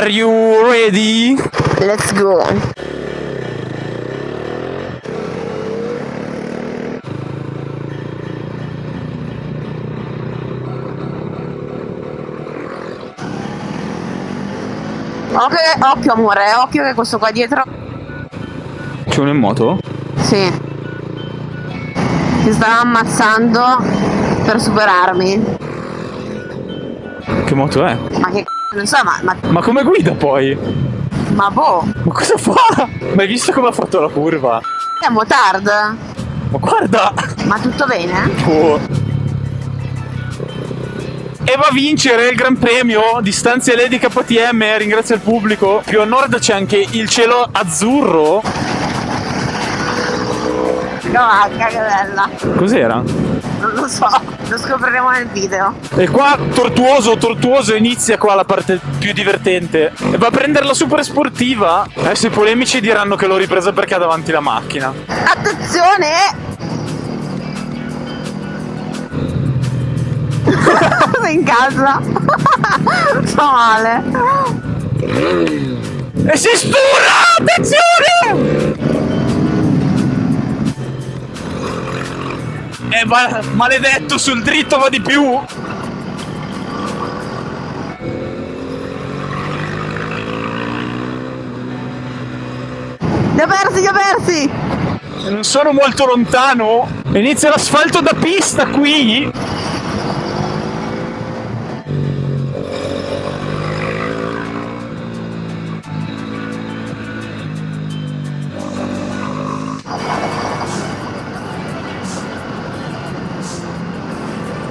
Are you ready? Let's go. Occhio amore, occhio che questo qua dietro. C'è uno in moto? Sì. Si stava ammazzando per superarmi. Che moto è? Ma che c***o, non so, Ma come guida poi? ma boh. Ma cosa fa? Ma hai visto come ha fatto la curva? È motard. Ma guarda! Ma tutto bene? Oh. E va a vincere il Gran Premio distanze Lady KTM, ringrazio il pubblico. Più a nord c'è anche il cielo azzurro. Cavacca, che bella. Cos'era? Non lo so, lo scopriremo nel video. E qua tortuoso inizia qua la parte più divertente. E va a prendere la super sportiva. Adesso i polemici diranno che l'ho ripresa perché ha davanti la macchina. Attenzione! Sei in casa? Sto male. E si stura! Attenzione! Va, maledetto, sul dritto va di più. Li ho persi! Non sono molto lontano. Inizia l'asfalto da pista qui.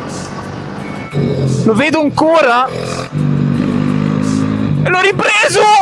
Lo vedo ancora. E l'ho ripreso!